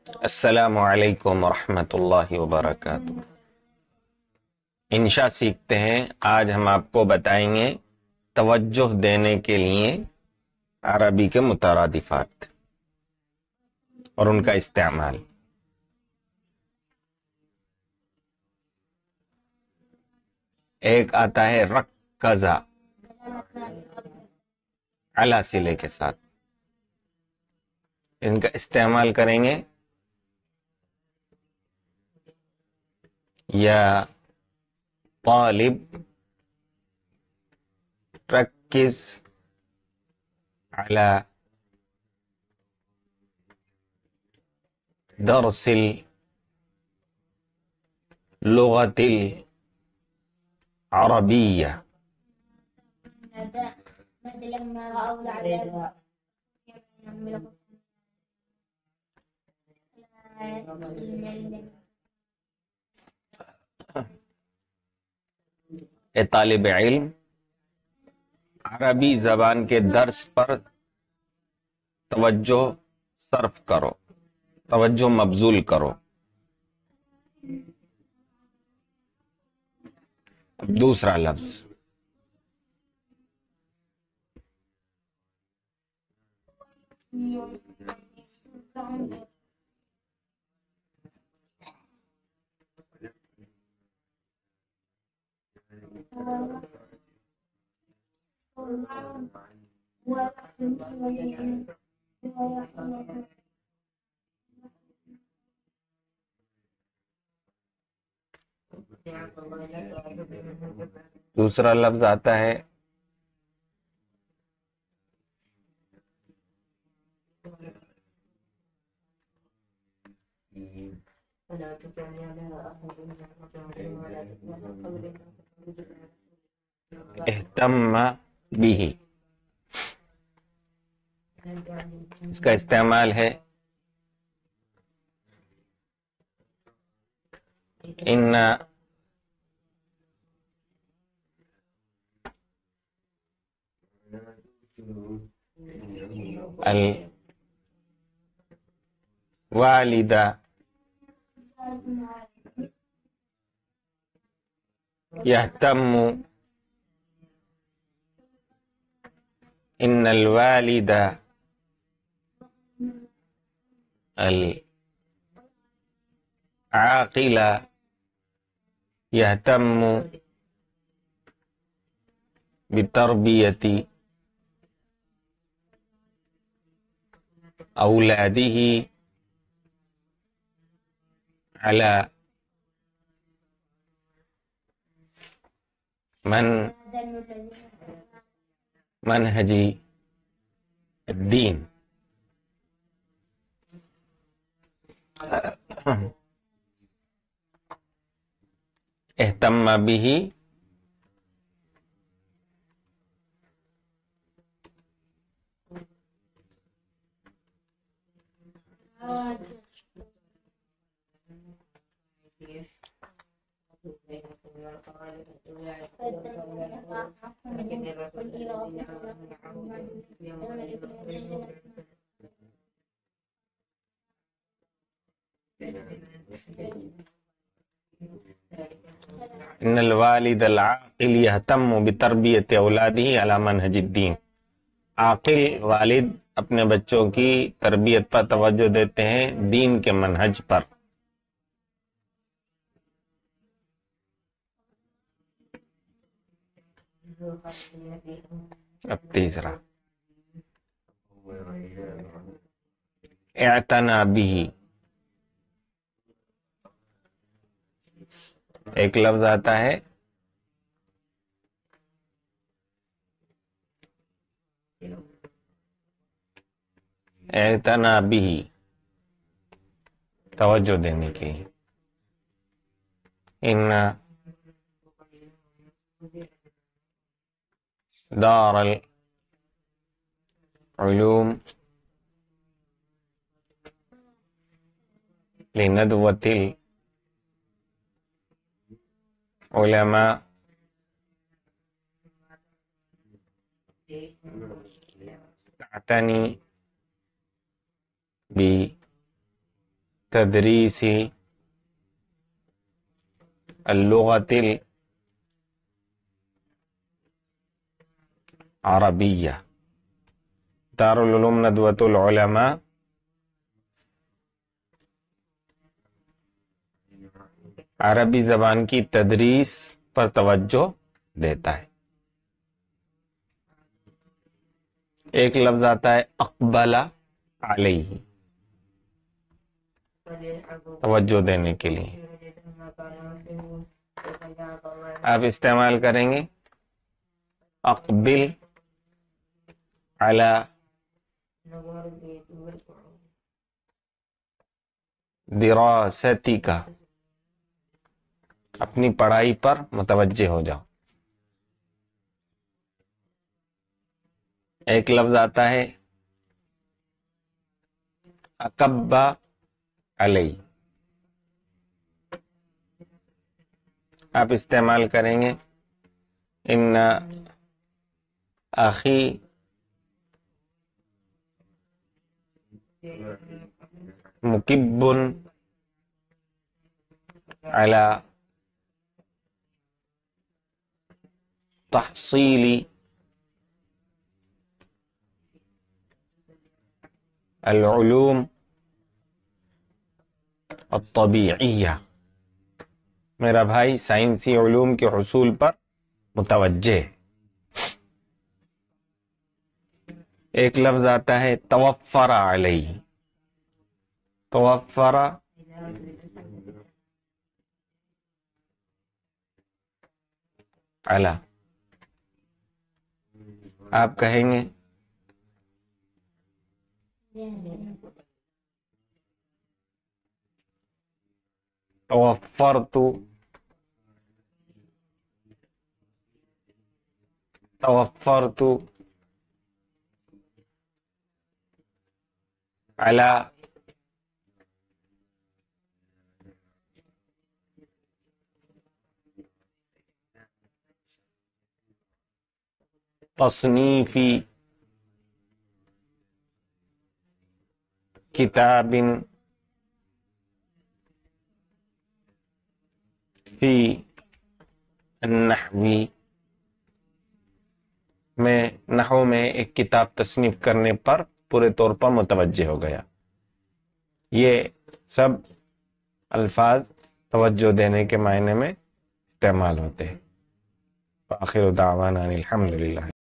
السلام علیکم ورحمۃ اللہ وبرکاتہ۔ انشاء سیکھتے ہیں۔ آج ہم آپ کو بتائیں گے توجہ دینے کے لیے عربی کے مترادفات اور ان کا استعمال۔ ایک آتا ہے رکزا، علی صلے کے ساتھ، ان کا استعمال کریں گے یا طالب رکز علی درس اللغة العربية۔ لما رأوا العذاب اے طالب علم، عربی زبان کے درس پر توجہ صرف کرو، توجہ مبذول کرو۔ اب دوسرا لفظ دوسرا لفظ آتا ہے اہتم بھی، اس کا استعمال ہے ان الوالد يهتم، ان الوالد العاقل يهتم بتربية أولاده على منهج الدين۔ اہتم به ان الوالد العاقل يهتم بتربية اولاده على منهج الدين۔ عاقل والد اپنے بچوں کی تربیت پر توجہ دیتے ہیں دین کے منہج پر۔ اب تیسرا اعتنا بھی، ایک لفظ آتا ہے اعتنا بھی، توجہ دینے کی۔ ان دار العلوم لندوة العلماء تعتني تدریس اللغة العربیہ، دارالعلوم ندوۃ العلماء عربی زبان کی تدریس پر توجہ دیتا ہے۔ ایک لفظ آتا ہے اقبل علیہ، توجہ دینے کے لیے آپ استعمال کریں گے اقبل علی دراستک، اپنی پڑھائی پر متوجہ ہو جاؤ۔ ایک لفظ آتا ہے اکب علی، آپ استعمال کریں گے ان اخی مکب علی تحصیل العلوم الطبیعیہ، میرا بھائی سائنسی علوم کے حصول پر متوجہ ہے۔ ایک لفظ آتا ہے توفر علیہ، توفر علی، آپ کہیں گے توفرت علی تصنیف کتاب فی النحو، میں نحو میں ایک کتاب تصنیف کرنے پر پورے طور پر متوجہ ہو گیا۔ یہ سب الفاظ توجہ دینے کے معنی میں استعمال ہوتے ہیں۔ آخر دعوانا الحمدللہ۔